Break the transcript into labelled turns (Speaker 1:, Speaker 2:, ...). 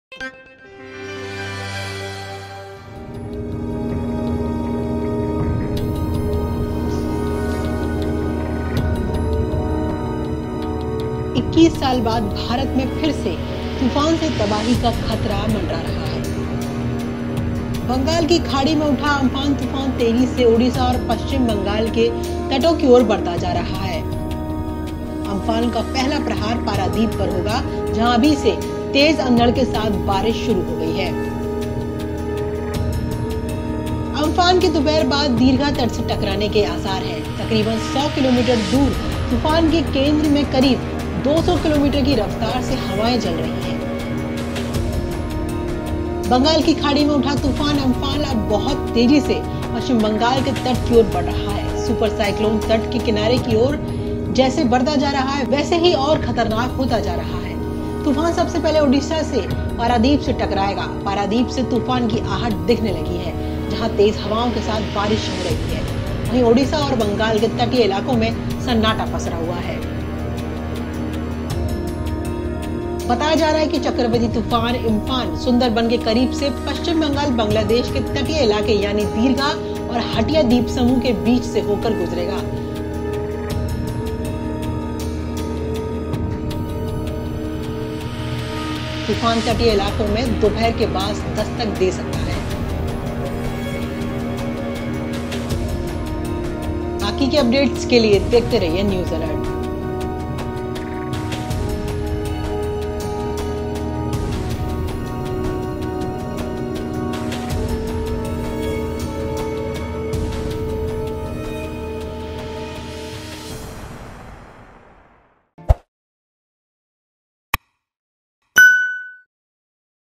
Speaker 1: 21 साल बाद भारत में फिर से तूफान से तबाही का खतरा मंडरा रहा है। बंगाल की खाड़ी में उठा अम्फान तूफान तेजी से ओडिशा और पश्चिम बंगाल के तटों की ओर बढ़ता जा रहा है। अम्फान का पहला प्रहार पारादीप पर होगा, जहां अभी से तेज अंधड़ के साथ बारिश शुरू हो गई है। अम्फान के दोपहर बाद दीर्घा तट से टकराने के आसार हैं। तकरीबन 100 किलोमीटर दूर तूफान के केंद्र में करीब 200 किलोमीटर की रफ्तार से हवाएं चल रही हैं। बंगाल की खाड़ी में उठा तूफान अम्फान अब बहुत तेजी से पश्चिम बंगाल के तट की ओर बढ़ रहा है। सुपर साइक्लोन तट के किनारे की ओर जैसे बढ़ता जा रहा है, वैसे ही और खतरनाक होता जा रहा है। तूफान सबसे पहले ओडिशा से पारादीप से टकराएगा। पारादीप से तूफान की आहट दिखने लगी है, जहां तेज हवाओं के साथ बारिश हो रही है। वहीं ओडिशा और बंगाल के तटीय इलाकों में सन्नाटा पसरा हुआ है। बताया जा रहा है कि चक्रवाती तूफान अम्फान सुंदरबन के करीब से पश्चिम बंगाल बांग्लादेश के तटीय इलाके यानी दीर्घा और हटिया द्वीप समूह के बीच से होकर गुजरेगा। तूफान तटीय इलाकों में दोपहर के बाद दस्तक दे सकता है। बाकी के अपडेट्स के लिए देखते रहिए न्यूज़ अलर्ट।